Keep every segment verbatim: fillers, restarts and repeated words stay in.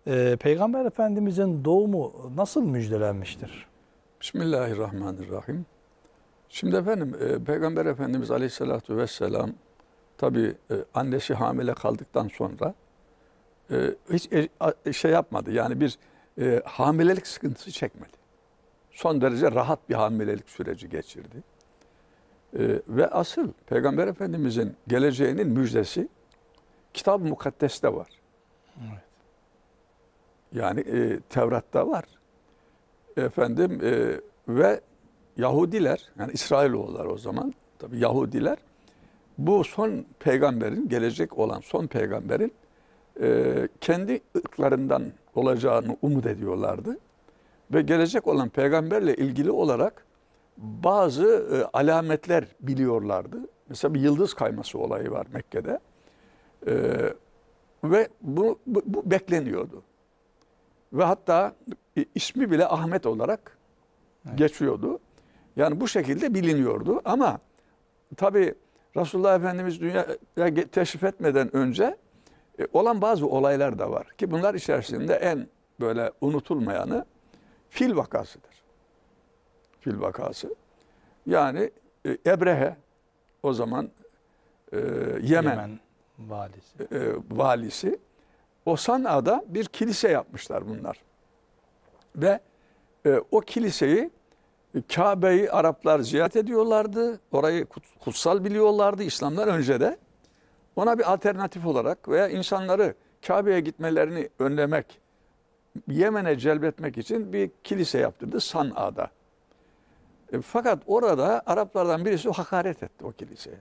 Ee, Peygamber Efendimizin doğumu nasıl müjdelenmiştir? Bismillahirrahmanirrahim. Şimdi efendim e, Peygamber Efendimiz Aleyhisselatü Vesselam tabi e, annesi hamile kaldıktan sonra e, hiç e, a- şey yapmadı. Yani bir e, hamilelik sıkıntısı çekmedi. Son derece rahat bir hamilelik süreci geçirdi. E, ve asıl Peygamber Efendimizin geleceğinin müjdesi Kitab-ı Mukaddes'te var. Evet. Yani e, Tevrat'ta var. Efendim e, ve Yahudiler, yani İsrailoğulları o zaman, tabii Yahudiler, bu son peygamberin, gelecek olan son peygamberin e, kendi ırklarından olacağını umut ediyorlardı. Ve gelecek olan peygamberle ilgili olarak bazı e, alametler biliyorlardı. Mesela bir yıldız kayması olayı var Mekke'de. E, ve bu, bu, bu bekleniyordu. Ve hatta ismi bile Ahmet olarak evet. geçiyordu. Yani bu şekilde biliniyordu ama tabi Resulullah Efendimiz dünyaya teşrif etmeden önce e, olan bazı olaylar da var. Ki bunlar içerisinde en böyle unutulmayanı fil vakasıdır. Fil vakası. Yani e, Ebrehe o zaman e, Yemen, Yemen valisi. E, valisi o San'a'da bir kilise yapmışlar bunlar. Ve e, o kiliseyi Kabe'yi Araplar ziyaret ediyorlardı. Orayı kutsal biliyorlardı İslam'dan önce de. Ona bir alternatif olarak veya insanları Kabe'ye gitmelerini önlemek, Yemen'e celbetmek için bir kilise yaptırdı San'a'da. E, fakat orada Araplardan birisi hakaret etti o kiliseye.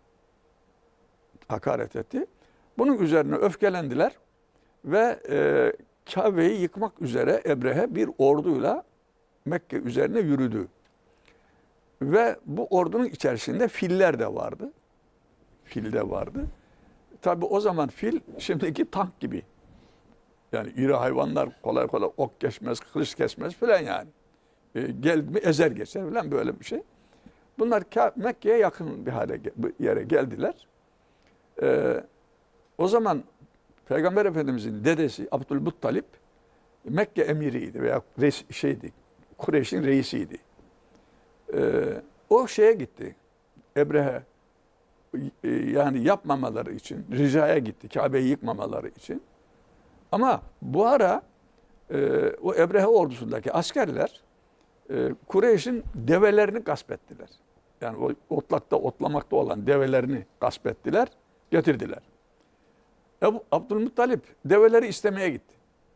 Hakaret etti. Bunun üzerine öfkelendiler ve e, Kabe'yi yıkmak üzere Ebrehe bir orduyla Mekke üzerine yürüdü. Ve bu ordunun içerisinde filler de vardı. Fil de vardı. Tabi o zaman fil şimdiki tank gibi. Yani iri hayvanlar kolay kolay ok geçmez, kılıç kesmez falan yani. E, geldi mi ezer geçer falan böyle bir şey. Bunlar Mekke'ye yakın bir hale bir yere geldiler. E, o zaman Peygamber Efendimizin dedesi Abdülmuttalip Mekke emiriydi veya reis, şeydi. Kureyş'in reisiydi. Ee, o şeye gitti. Ebrehe e, yani yapmamaları için, ricaya gitti. Kabe'yi yıkmamaları için. Ama bu ara e, o Ebrehe ordusundaki askerler e, Kureyş'in develerini gasp ettiler. Yani o otlakta, otlamakta olan develerini gasp ettiler, getirdiler. Ebu Abdülmuttalip develeri istemeye gitti.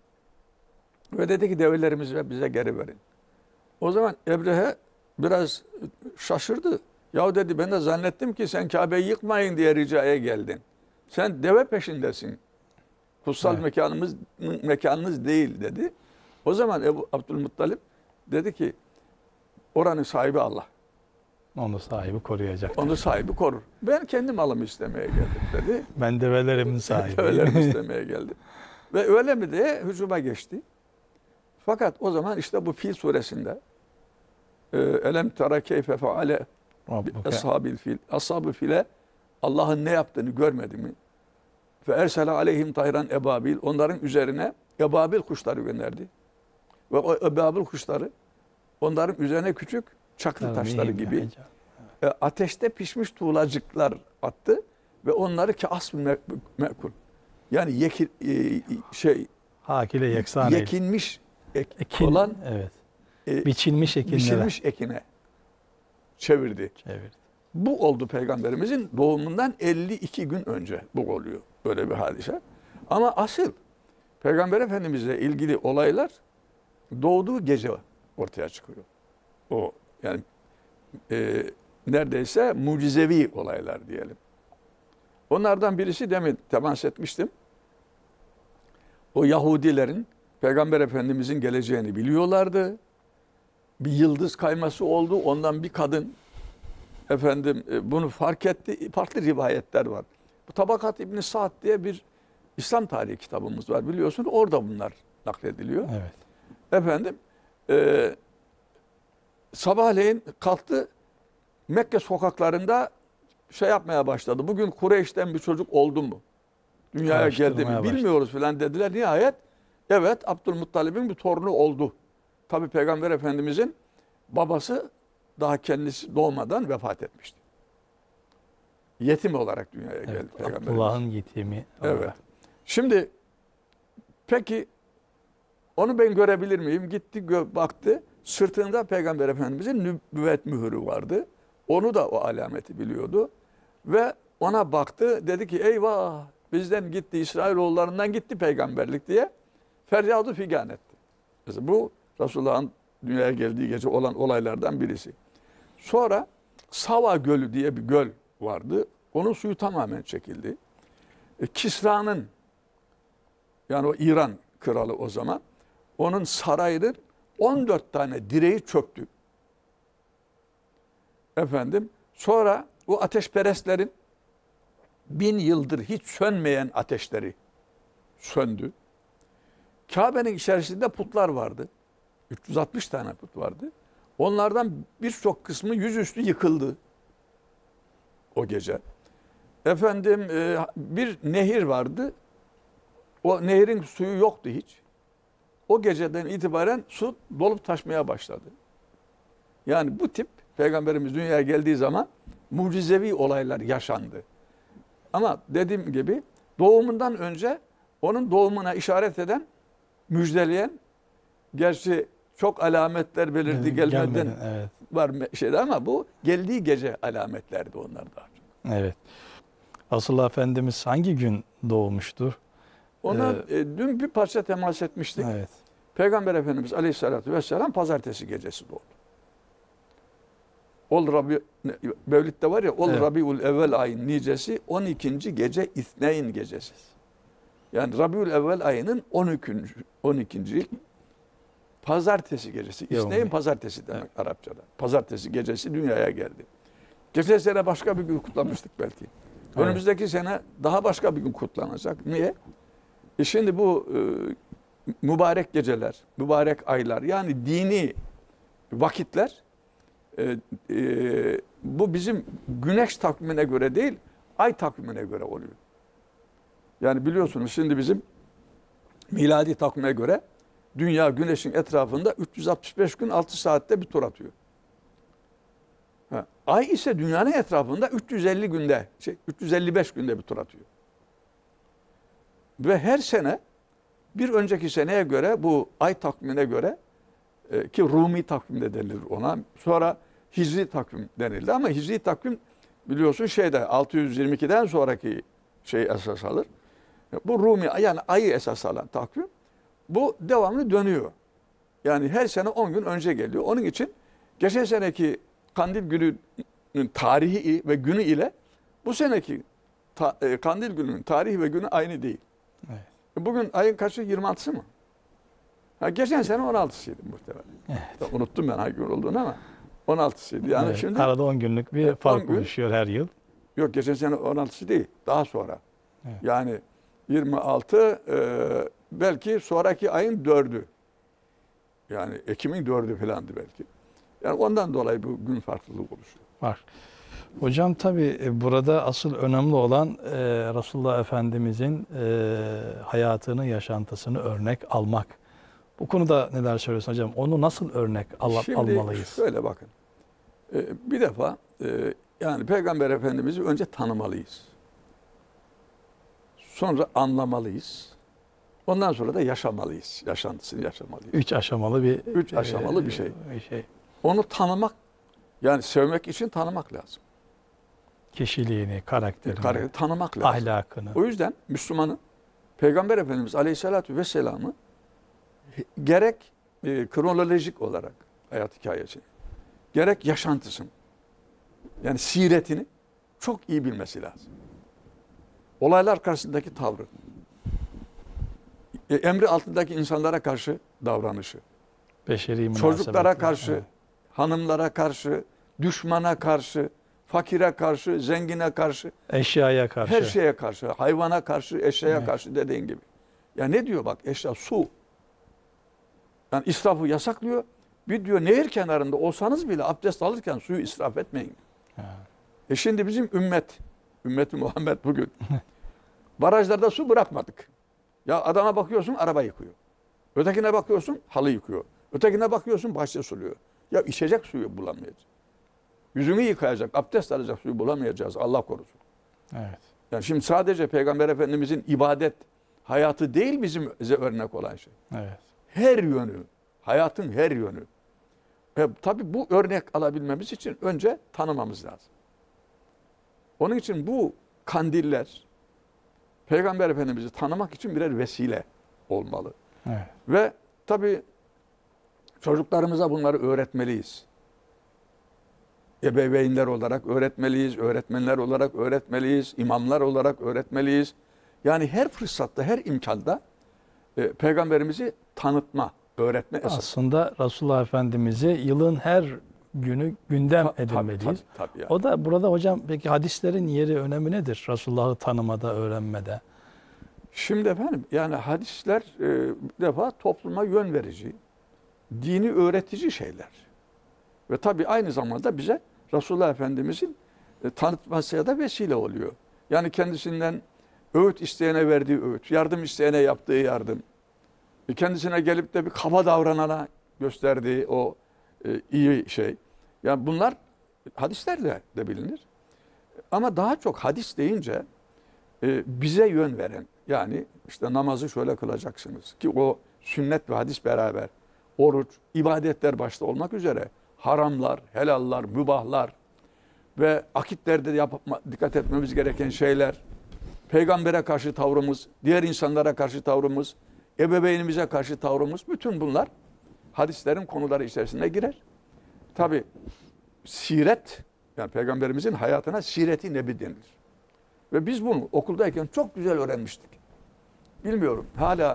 Ve dedi ki develerimizi bize geri verin. O zaman Ebrehe biraz şaşırdı. Ya dedi ben de zannettim ki sen Kabe'yi yıkmayın diye ricaya geldin. Sen deve peşindesin. Kutsal evet. mekanımız mekanınız değil dedi. O zaman Ebu Abdülmuttalip dedi ki oranın sahibi Allah. Onu sahibi koruyacak. Onu sahibi korur. Ben kendi malımı istemeye geldim dedi. Ben develerimin sahibiyim. Develerimi istemeye geldim. Ve öyle mi diye hücuma geçti. Fakat o zaman işte bu Fil suresinde elem tera keyfe feale ashabil fil. Ashab-ı file Allah'ın ne yaptığını görmedi mi? Fe ersele aleyhim tayran ebabil. Onların üzerine ebabil kuşları gönderdi. Ve o ebabil kuşları onların üzerine küçük çakıl taşları gibi e, ateşte pişmiş tuğlacıklar attı ve onları ki asl mekul. Yani yeki, e, şey hakile yeksan yekinmiş ek, ekin, olan evet. E, biçilmiş ekinlere. Biçilmiş ekine çevirdi. Çevirdi. Bu oldu Peygamberimizin doğumundan elli iki gün önce bu oluyor. Böyle bir hadise. Ama asıl Peygamber Efendimizle ilgili olaylar doğduğu gece ortaya çıkıyor. O yani e, neredeyse mucizevi olaylar diyelim. Onlardan birisi demin temas etmiştim. O Yahudilerin Peygamber Efendimizin geleceğini biliyorlardı. Bir yıldız kayması oldu. Ondan bir kadın efendim bunu fark etti. Farklı rivayetler var. Bu Tabakat İbn Sa'd diye bir İslam tarihi kitabımız var biliyorsun. Orada bunlar naklediliyor. Evet. Efendim e, sabahleyin kalktı Mekke sokaklarında şey yapmaya başladı. Bugün Kureyş'ten bir çocuk oldu mu? Dünyaya geldi mi? Bilmiyoruz falan dediler. Nihayet Evet, Abdülmuttalib'in bir torunu oldu. Tabi Peygamber Efendimizin babası daha kendisi doğmadan vefat etmişti. Yetim olarak dünyaya geldi Evet, Peygamberimiz. Abdullah'ın yetimi. Evet. olarak. Şimdi peki onu ben görebilir miyim? Gitti gö- baktı. Sırtında Peygamber Efendimizin nübüvvet mührü vardı. Onu da o alameti biliyordu. Ve ona baktı. Dedi ki eyvah bizden gitti, İsrailoğullarından gitti peygamberlik diye feryadı figan etti. Mesela bu Resulullah'ın dünyaya geldiği gece olan olaylardan birisi. Sonra Sava Gölü diye bir göl vardı. Onun suyu tamamen çekildi. E, Kisra'nın, yani o İran kralı o zaman, onun sarayının on dört tane direği çöktü. Efendim, sonra bu ateşperestlerin bin yıldır hiç sönmeyen ateşleri söndü. Kabe'nin içerisinde putlar vardı. üç yüz altmış tane put vardı. Onlardan birçok kısmı yüzüstü yıkıldı o gece. Efendim e, bir nehir vardı. O nehrin suyu yoktu hiç. O geceden itibaren su dolup taşmaya başladı. Yani bu tip Peygamberimiz dünyaya geldiği zaman mucizevi olaylar yaşandı. Ama dediğim gibi doğumundan önce onun doğumuna işaret eden, müjdeleyen, gerçi çok alametler belirdi Evet, gelmeden gelmeden, evet. var şeyde ama bu geldiği gece alametlerdi onlar daha çok. Evet. Resulullah Efendimiz hangi gün doğmuştur? Ona Ee, e, dün bir parça temas etmiştik. Evet. Peygamber Efendimiz Aleyhisselatü Vesselam pazartesi gecesi doğdu. Ol Rabi, Mevlid'de var ya, Ol Evet. Rabiul Evvel ayın nicesi on ikinci gece İthneyn gecesi. Yani Rabiul Evvel ayının on ikinci on ikinci pazartesi gecesi. İthneyn Yevmi. pazartesi demek Evet. Arapçada. Pazartesi gecesi dünyaya geldi. Geçen sene başka bir gün kutlamıştık belki. Evet. Önümüzdeki sene daha başka bir gün kutlanacak. Niye? E şimdi bu e, mübarek geceler, mübarek aylar, yani dini vakitler e, e, bu bizim güneş takvimine göre değil, ay takvimine göre oluyor. Yani biliyorsunuz şimdi bizim miladi takvime göre dünya güneşin etrafında üç yüz altmış beş gün altı saatte bir tur atıyor. Ha, ay ise dünyanın etrafında üç yüz elli günde, şey, üç yüz elli beş günde bir tur atıyor. Ve her sene bir önceki seneye göre, bu ay takvimine göre e, ki Rumi takvim de denilir ona. Sonra Hicri takvim denildi ama Hicri takvim biliyorsun şeyde altı yüz yirmi ikiden sonraki şey esas alır. Bu Rumi, yani ayı esas alan takvim. Bu devamlı dönüyor. Yani her sene on gün önce geliyor. Onun için geçen seneki Kandil gününün tarihi ve günü ile bu seneki ta, e, Kandil gününün tarihi ve günü aynı değil. Evet. Bugün ayın kaçı? yirmi altısı mı? Ha, geçen sene on altısıydı muhtemelen. Evet. Unuttum ben hangi gün olduğunu ama on altısıydı. Yani Evet, şimdi arada on günlük bir Evet, fark on gün. oluşuyor her yıl. yok, geçen sene on altısı değil. Daha sonra. Evet. Yani yirmi altı e, belki sonraki ayın dördü. Yani Ekim'in dördü falandı belki. Yani ondan dolayı bu gün farklılığı oluşuyor. Var. Hocam tabii burada asıl önemli olan e, Resulullah Efendimizin e, hayatını, yaşantısını örnek almak. Bu konuda neler söylüyorsun hocam? Onu nasıl örnek al- Şimdi almalıyız? şöyle bakın. E, bir defa e, yani Peygamber Efendimiz'i önce tanımalıyız. Sonra anlamalıyız. Ondan sonra da yaşamalıyız. Yaşantısını yaşamalıyız. Üç aşamalı bir Üç aşamalı bir şey. Bir şey. Onu tanımak, yani sevmek için tanımak lazım. Kişiliğini, karakterini, Karakteri tanımak lazım. ahlakını. O yüzden Müslümanın Peygamber Efendimiz Aleyhisselatü Vesselam'ı gerek e, kronolojik olarak hayat hikayesini, gerek yaşantısını, yani siretini çok iyi bilmesi lazım. Olaylar karşısındaki tavrı, e, emri altındaki insanlara karşı davranışı, Beşeri çocuklara münasebetler, karşı, evet. hanımlara karşı, düşmana karşı, fakire karşı, zengine karşı, Eşyaya karşı. her şeye karşı, hayvana karşı, eşyaya Evet. karşı dediğin gibi. Ya ne diyor bak, eşya, su. Yani israfı yasaklıyor. Bir diyor nehir kenarında olsanız bile abdest alırken suyu israf etmeyin. Ha. E şimdi bizim ümmet, ümmeti Muhammed bugün barajlarda su bırakmadık. Ya adama bakıyorsun araba yıkıyor. Ötekine bakıyorsun halı yıkıyor. Ötekine bakıyorsun bahçe suluyor. Ya içecek suyu bulamayacağız. Yüzünü yıkayacak, abdest alacak suyu bulamayacağız. Allah korusun. Evet. Yani şimdi sadece Peygamber Efendimizin ibadet hayatı değil bizim bize örnek olan şey. Evet. Her yönü, hayatın her yönü. E, tabii bu örnek alabilmemiz için önce tanımamız lazım. Onun için bu kandiller Peygamber Efendimiz'i tanımak için birer vesile olmalı. Evet. Ve tabii çocuklarımıza bunları öğretmeliyiz. Ebeveynler olarak öğretmeliyiz, öğretmenler olarak öğretmeliyiz, imamlar olarak öğretmeliyiz. Yani her fırsatta, her imkanda e, Peygamberimizi tanıtma, öğretme esas. Aslında Resulullah Efendimiz'i yılın her günü gündem Ta- tabii, edinmeliyiz. tabii, tabii yani. O da burada hocam peki hadislerin yeri, önemi nedir? Resulullah'ı tanımada, öğrenmede. Şimdi efendim yani hadisler e, bir defa topluma yön verici, dini öğretici şeyler. Ve tabii aynı zamanda bize Resulullah Efendimizin e, tanıtmasına da vesile oluyor. Yani kendisinden öğüt isteyene verdiği öğüt, yardım isteyene yaptığı yardım, e, kendisine gelip de bir kaba davranana gösterdiği o e, iyi şey. Yani bunlar hadislerle de bilinir. Ama daha çok hadis deyince e, bize yön veren, yani işte namazı şöyle kılacaksınız ki o sünnet ve hadis beraber, oruç, ibadetler başta olmak üzere haramlar, helallar, mübahlar ve akitlerde yapma, dikkat etmemiz gereken şeyler, peygambere karşı tavrımız, diğer insanlara karşı tavrımız, ebeveynimize karşı tavrımız, bütün bunlar hadislerin konuları içerisine girer. Tabi siret, yani peygamberimizin hayatına siret-i nebi denilir. Ve biz bunu okuldayken çok güzel öğrenmiştik. Bilmiyorum hala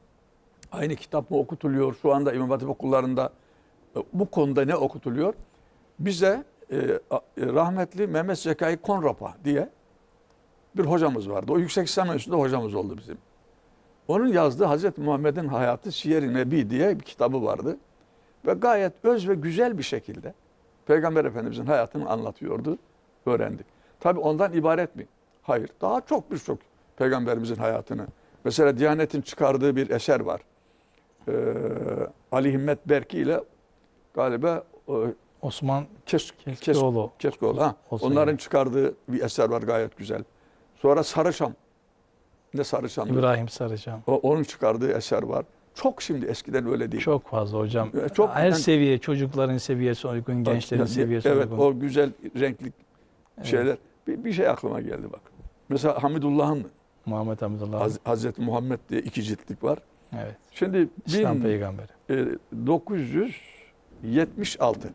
aynı kitap mı okutuluyor şu anda İmam Hatip okullarında, bu konuda ne okutuluyor? Bize e, rahmetli Mehmet Zekai Konrapa diye bir hocamız vardı. O Yüksek İslam Enstitüsü'nde hocamız oldu bizim. Onun yazdığı Hazreti Muhammed'in Hayatı Siyer-i Nebi diye bir kitabı vardı. Ve gayet öz ve güzel bir şekilde Peygamber Efendimizin hayatını anlatıyordu, öğrendik. Tabi ondan ibaret mi? Hayır. Daha çok birçok Peygamberimizin hayatını. Mesela Diyanet'in çıkardığı bir eser var. Ee, Ali Himmet Berki ile galiba e, Osman Kes, Keskoğlu. Kes, Keskoğlu. Ha. Olsun Onların yani. çıkardığı bir eser var gayet güzel. Sonra Sarışam. Ne Sarışam? İbrahim Sarıcan. O, onun çıkardığı eser var. Çok şimdi eskiden öyle değil. Çok fazla hocam. Çok, Her yani, seviye, çocukların seviyesi uygun, gençlerin yani, seviyesi evet, uygun. o güzel renkli Evet. şeyler. Bir, bir şey aklıma geldi bak. Mesela Hamidullah'ın Muhammed Hamdullah. Haz, Hazreti Muhammed diye iki ciltlik var. Evet. Şimdi İslam bin peygamberi. dokuz yüz yetmiş altı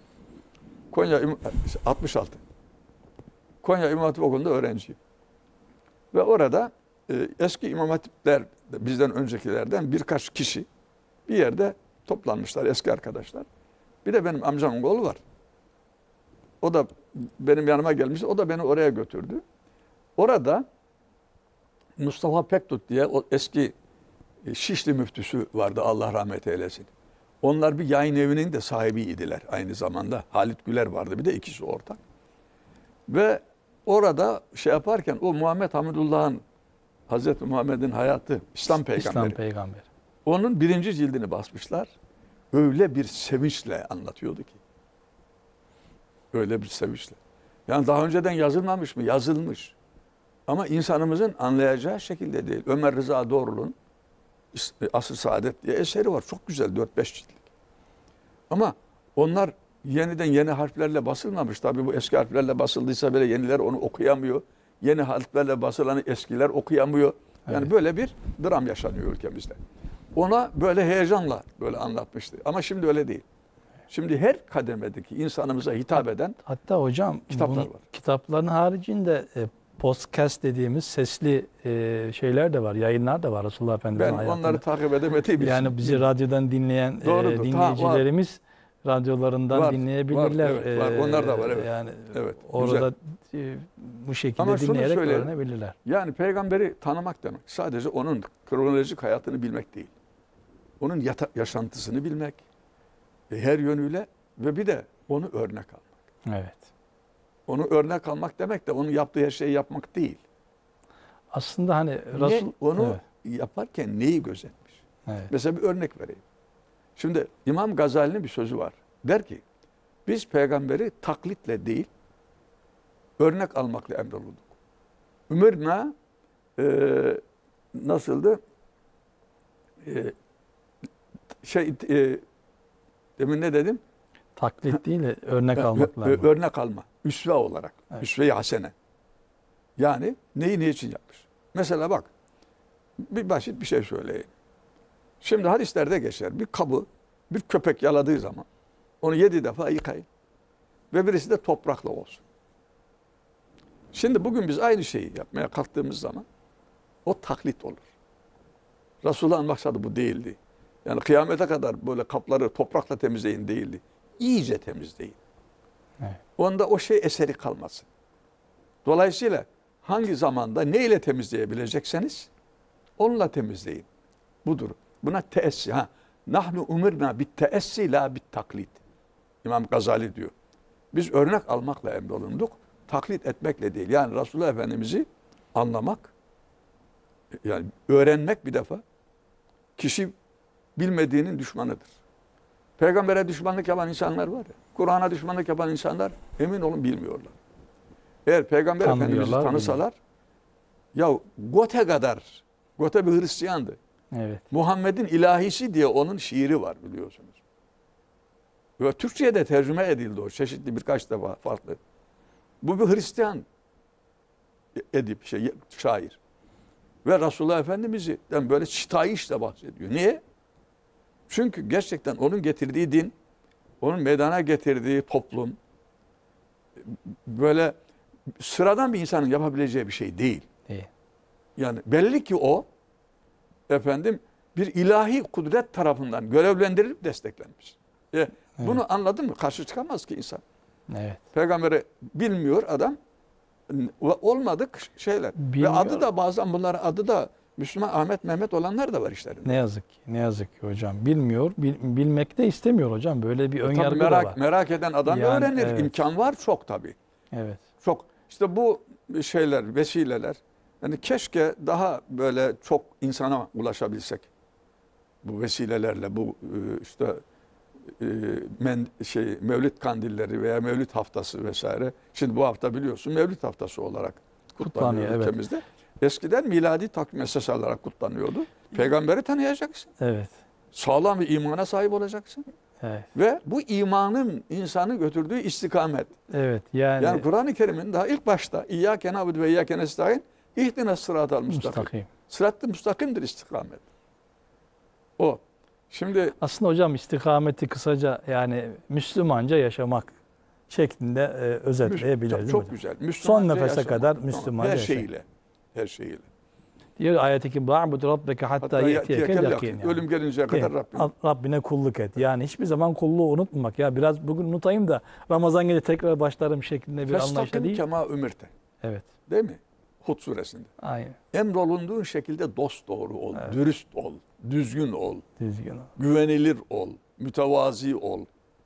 Konya İm- altmış altı Konya İmam Hatip Okulu'nda öğrenciyim. Ve orada e, eski İmam Hatipler, bizden öncekilerden birkaç kişi bir yerde toplanmışlar, eski arkadaşlar. Bir de benim amcamın oğlu var. O da benim yanıma gelmiş. O da beni oraya götürdü. Orada Mustafa Pektut diye o eski Şişli müftüsü vardı, Allah rahmet eylesin. Onlar bir yayın evinin de sahibiydiler aynı zamanda. Halit Güler vardı, bir de ikisi ortak. Ve orada şey yaparken o Muhammed Hamidullah'ın, Hazreti Muhammed'in hayatı, İslam peygamberi. İslam peygamberi. Onun birinci cildini basmışlar. Öyle bir sevinçle anlatıyordu ki. Öyle bir sevinçle. Yani daha önceden yazılmamış mı? Yazılmış. Ama insanımızın anlayacağı şekilde değil. Ömer Rıza Doğrulu'nun Asr-ı Saadet diye eseri var. Çok güzel, dört beş ciltlik. Ama onlar yeniden yeni harflerle basılmamış. Tabii bu eski harflerle basıldıysa bile yeniler onu okuyamıyor. Yeni harflerle basılanı eskiler okuyamıyor. Yani Evet. böyle bir dram yaşanıyor ülkemizde. Ona böyle heyecanla böyle anlatmıştı. Ama şimdi öyle değil. Şimdi her kademedeki insanımıza hitap eden Hatta hocam kitaplar bunun, var. kitapların haricinde e, podcast dediğimiz sesli e, şeyler de var, yayınlar da var Resulullah Efendimiz'in ben hayatında. onları takip edemediğim için. Yani bizi radyodan dinleyen e, Doğrudur, dinleyicilerimiz radyolarından Var, dinleyebilirler. var, evet, var. Onlar da var, evet. Yani Evet, orada e, bu şekilde Ama şunu dinleyerek söyleyelim. öğrenebilirler. Yani peygamberi tanımak demek sadece onun kronolojik hayatını bilmek değil. Onun yata- yaşantısını bilmek e, her yönüyle ve bir de onu örnek almak. Evet. Onu örnek almak demek de onun yaptığı her şeyi yapmak değil. Aslında hani Ne, Resul onu evet. yaparken neyi gözetmiş? Evet. Mesela bir örnek vereyim. Şimdi İmam Gazali'nin bir sözü var. Der ki, biz peygamberi taklitle değil, örnek almakla emrolunduk. Ümirna e, nasıldı? E, şey e, demin ne dedim? Taklit değil de örnek Ö- almak ö- lazım. Örnek alma. Üsve olarak. Evet. Üsve-i hasene. Yani neyi ne için yapmış? Mesela bak, bir basit bir şey söyleyeyim. Şimdi hadislerde geçer. Bir kabı bir köpek yaladığı zaman onu yedi defa yıkayın. Ve birisi de toprakla olsun. Şimdi bugün biz aynı şeyi yapmaya kalktığımız zaman o taklit olur. Resulullah'ın maksadı bu değildi. Yani kıyamete kadar böyle kapları toprakla temizleyin değildi. İyice temizleyin. Evet. Onda o şey eseri kalmasın. Dolayısıyla hangi zamanda ne ile temizleyebilecekseniz onunla temizleyin. Budur. Buna teessi. Ha. Nahnu umirna bit teessi la bit taklit. İmam Gazali diyor. Biz örnek almakla emrolunduk. Taklit etmekle değil. Yani Resulullah Efendimiz'i anlamak, yani öğrenmek bir defa, kişi bilmediğinin düşmanıdır. Peygambere düşmanlık yapan insanlar var ya, Kur'an'a düşmanlık yapan insanlar emin olun bilmiyorlar. Eğer Peygamber Efendimiz'i Tanımıyorlar, tanısalar, ya Gote kadar, Gote bir Hristiyandı. Evet. Muhammed'in ilahisi diye onun şiiri var biliyorsunuz. Ve Türkçe'ye de tercüme edildi o çeşitli birkaç defa farklı. Bu bir Hristiyan edip şey şair. Ve Resulullah Efendimiz'den böyle şitayişle bahsediyor. Niye? Çünkü gerçekten onun getirdiği din, onun meydana getirdiği toplum böyle sıradan bir insanın yapabileceği bir şey değil. İyi. Yani belli ki o efendim bir ilahi kudret tarafından görevlendirilip desteklenmiş. E, bunu anladın mı? Karşı çıkamaz ki insan. Evet. Peygamberi bilmiyor adam. Olmadık şeyler. Bilmiyor. Ve adı da bazen bunların adı da Müslüman Ahmet Mehmet olanlar da var işlerinde. Ne yazık ki. Ne yazık ki hocam. Bilmiyor. Bil, bilmek de istemiyor hocam. Böyle bir ön Tabii yargı da merak, var. merak eden adam Yani, öğrenir. evet. İmkan var çok tabii. Evet. Çok. İşte bu şeyler, vesileler. Yani keşke daha böyle çok insana ulaşabilsek. Bu vesilelerle, bu işte men, şey Mevlid kandilleri veya Mevlid haftası vesaire. Şimdi bu hafta biliyorsun Mevlid haftası olarak kutlanıyor, Kutlanıyor, ülkemizde. Evet. Eskiden miladi takvim esas alarak kutlanıyordu. Peygamberi tanıyacaksın. Evet. Sağlam bir imana sahip olacaksın. Evet. Ve bu imanın insanı götürdüğü istikamet. Evet. Yani, Yani Kur'an-ı Kerim'in daha ilk başta İyyâke na'budu ve İyyâke nestaîn ihdina sıratal mustakim. müstakim. Sırat-ı müstakimdir istikamet. O. Şimdi Aslında hocam istikameti kısaca yani Müslümanca yaşamak şeklinde e, özetleyebiliriz. çok, çok hocam? güzel. Müslümanca Son nefese yaşamak. kadar Tamam. Müslümanca Her yaşamak. şeyiyle. Her şeyiyle. Diyor ayet-i ki "Ba'bud rabbeke hatta Hatta yetiyekel yetiyekel yakin." yakin. Yani. Ölüm gelinceye kadar Rabbim. Rabbine kulluk et. Yani hiçbir zaman kulluğu unutmamak. Ya biraz bugün unutayım da Ramazan gece tekrar başlarım şeklinde bir anlayışla Festakim değil. kema ümirte. Evet. Değil mi? Hud suresinde. Aynen. Emrolunduğun şekilde dost doğru ol, Evet. dürüst ol, düzgün ol, Düzgün. güvenilir ol, mütevazi ol,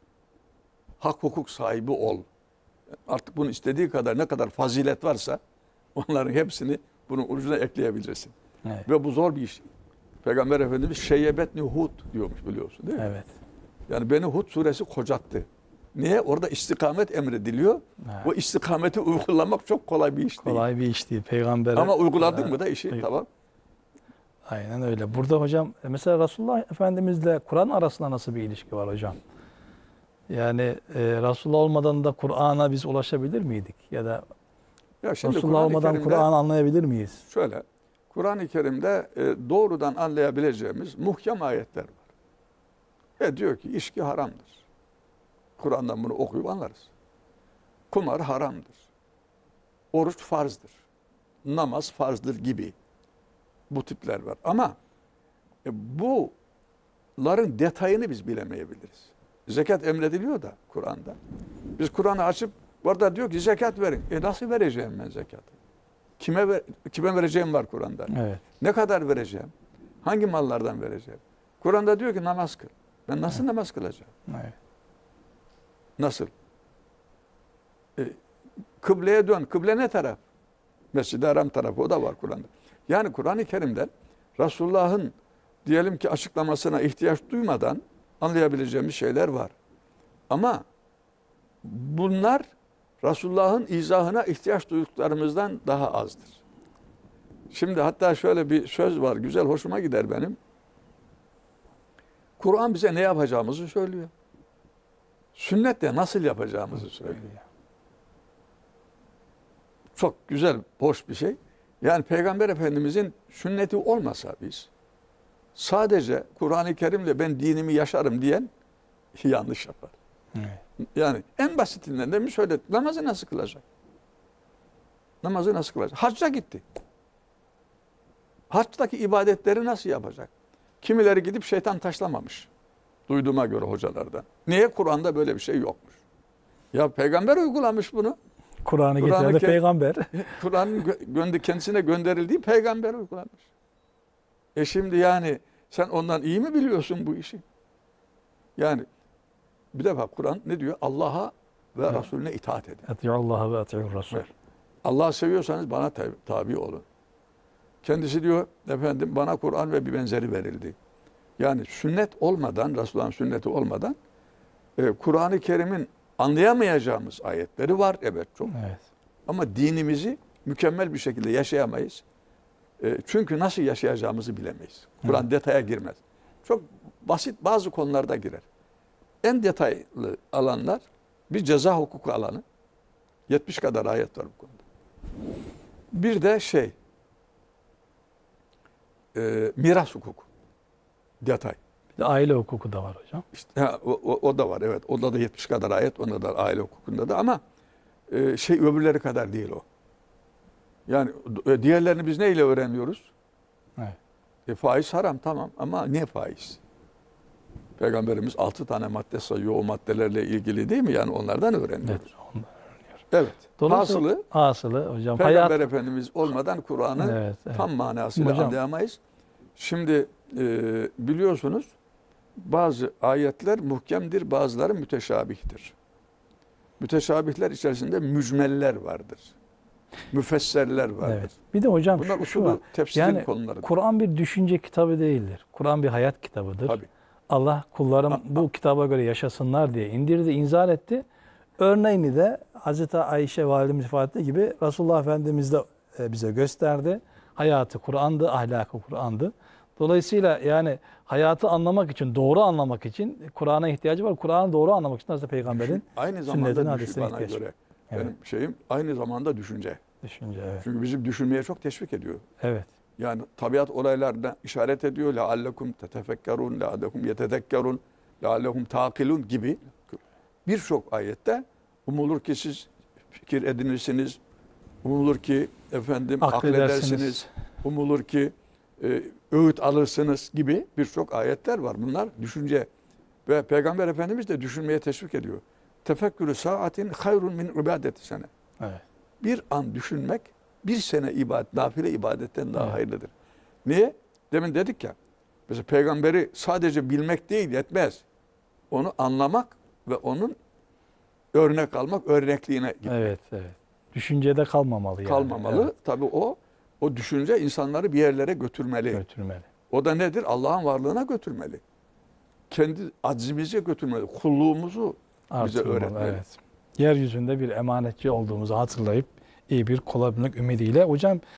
hak hukuk sahibi ol. Artık bunu istediği kadar ne kadar fazilet varsa onların hepsini bunun ucuna ekleyebilirsin. Evet. Ve bu zor bir iş. Peygamber Efendimiz şeyyebetni Hud diyormuş biliyorsun değil mi? Evet. Yani beni Hud suresi kocattı. Niye? Orada istikamet emrediliyor. Evet. Bu istikameti uygulamak çok kolay bir iş değil. Kolay bir iş değil. Peygamber. Ama uyguladın mı da işi Evet. tamam. Aynen öyle. Burada hocam mesela Resulullah Efendimizle Kur'an arasında nasıl bir ilişki var hocam? Yani e, Resulullah olmadan da Kur'an'a biz ulaşabilir miydik? Ya da Ya şimdi Resulullah Kur'an-ı olmadan Kerim'de Kur'an'ı anlayabilir miyiz? şöyle, Kur'an-ı Kerim'de e, doğrudan anlayabileceğimiz muhkem ayetler var. Ve diyor ki içki haramdır. Kur'an'dan bunu okuyup anlarız. Kumar haramdır. Oruç farzdır. Namaz farzdır gibi bu tipler var. Ama e, bunların detayını biz bilemeyebiliriz. Zekat emrediliyor da Kur'an'da. Biz Kur'an'ı açıp orada diyor ki zekat verin. E nasıl vereceğim ben zekatı? Kime ver, kime vereceğim var Kur'an'da. Evet. Ne kadar vereceğim? Hangi mallardan vereceğim? Kur'an'da diyor ki namaz kıl. Ben nasıl evet. namaz kılacağım? Evet. Nasıl? E, kıbleye dön. Kıble ne taraf? Mescid-i Haram tarafı o da var Kur'an'da. Yani Kur'an-ı Kerim'den Resulullah'ın diyelim ki açıklamasına ihtiyaç duymadan anlayabileceğimiz şeyler var. Ama bunlar Resulullah'ın izahına ihtiyaç duyduklarımızdan daha azdır. Şimdi hatta şöyle bir söz var, güzel, hoşuma gider benim. Kur'an bize ne yapacağımızı söylüyor. Sünnet de nasıl yapacağımızı söylüyor. Çok güzel, hoş bir şey. Yani Peygamber Efendimizin sünneti olmasa biz, sadece Kur'an-ı Kerim'le ben dinimi yaşarım diyen yanlış yapar. Evet. Yani en basitinden de mi söyledim? Namazı nasıl kılacak? Namazı nasıl kılacak? Hacca gitti. Hacdaki ibadetleri nasıl yapacak? Kimileri gidip şeytan taşlamamış. Duyduğuma göre hocalardan. Niye? Kur'an'da böyle bir şey yokmuş. Ya peygamber uygulamış bunu. Kur'an'ı Kur'an-ı getiren de Kerim- peygamber. Kur'an'ın gö- gönder kendisine gönderildiği peygamber uygulamış. E şimdi yani sen ondan iyi mi biliyorsun bu işi? Yani bir defa Kur'an ne diyor? Allah'a ve Evet. Resulüne itaat edin. Eti'ullaha ve eti'ur Resul. Evet. Allah'ı seviyorsanız bana tabi, tabi olun. Kendisi diyor efendim bana Kur'an ve bir benzeri verildi. Yani sünnet olmadan, Resulullah'ın sünneti olmadan e, Kur'an-ı Kerim'in anlayamayacağımız ayetleri var. Evet çok. Evet. Ama dinimizi mükemmel bir şekilde yaşayamayız. E, çünkü nasıl yaşayacağımızı bilemeyiz. Kur'an Evet. detaya girmez. Çok basit bazı konularda girer. En detaylı alanlar bir ceza hukuku alanı. yetmiş kadar ayet var bu konuda. Bir de şey e, miras hukuku. Detay. Bir de aile hukuku da var hocam. İşte, ha, o, o, o da var evet. Onda da yetmiş kadar ayet. Onda da aile hukukunda da ama e, şey öbürleri kadar değil o. Yani e, diğerlerini biz neyle öğreniyoruz? Evet. E, faiz haram tamam ama ne faiz? Peygamberimiz altı tane madde sayıyor. O maddelerle ilgili değil mi? Yani onlardan Evet. öğreniyoruz. Ondan. Evet. Dolayısıyla Hasılı hasılı hocam Peygamber hayat. Efendimiz olmadan Kur'an'ı Evet, evet. tam manasıyla Hocam- anlayamayız. Şimdi e, biliyorsunuz bazı ayetler muhkemdir, bazıları müteşabihtir. Müteşabihler içerisinde mücmeller vardır. Müfesserler vardır. Evet. Bir de hocam Bunlar şu, şu var. usulü tefsirin Yani konuları. Kur'an bir düşünce kitabı değildir. Kur'an bir hayat kitabıdır. Tabii. Allah kullarım A- bu kitaba göre yaşasınlar diye indirdi, inzal etti. Örneğini de Hazreti Ayşe validemiz ifade ettiği gibi Resulullah Efendimiz de e, bize gösterdi. Hayatı Kur'an'dı, ahlakı Kur'an'dı. Dolayısıyla yani hayatı anlamak için, doğru anlamak için Kur'an'a ihtiyacı var. Kur'an'ı doğru anlamak için Hazreti Peygamber'in Aynı sünnetine, zamanda düşün, hadisine bana ihtiyaç var. göre Evet. benim şeyim aynı zamanda düşünce. Düşünce, evet. Çünkü bizi düşünmeye çok teşvik ediyor. Evet. Yani tabiat olaylarına işaret ediyor. لَعَلَّكُمْ تَتَفَكَّرُونَ لَعَلَّكُمْ يَتَذَكَّرُونَ لَعَلَّكُمْ تَعْقِلُونَ gibi birçok ayette umulur ki siz fikir edinirsiniz. Umulur ki efendim Akledersiniz. akledersiniz. Umulur ki e, öğüt alırsınız gibi birçok ayetler var. Bunlar düşünce ve Peygamber Efendimiz de düşünmeye teşvik ediyor. Tefekkürü saatin hayrun min ibadeti sene. Evet. Bir an düşünmek bir sene ibadet, nafile ibadetten daha Evet. hayırlıdır. Niye? Demin dedik ya, mesela peygamberi sadece bilmek değil yetmez. Onu anlamak ve onun örnek almak, örnekliğine gitmek. Evet, evet. Düşüncede kalmamalı yani. Kalmamalı. Evet, Tabii o o düşünce insanları bir yerlere götürmeli. götürmeli. O da nedir? Allah'ın varlığına götürmeli. Kendi aczimize götürmeli. Kulluğumuzu bize Artırmalı, öğretmeli. evet. Yeryüzünde bir emanetçi olduğumuzu hatırlayıp iyi bir kulabilmek ümidiyle. Hocam